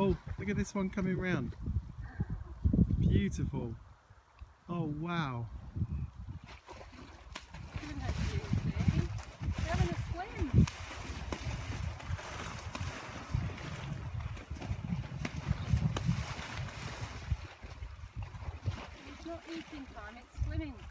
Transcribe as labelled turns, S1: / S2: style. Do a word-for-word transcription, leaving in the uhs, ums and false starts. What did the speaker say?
S1: Oh, look at this one coming round. Beautiful. Oh, wow.
S2: Look at those beauties there. They're having a swim. It's not eating time, it's swimming.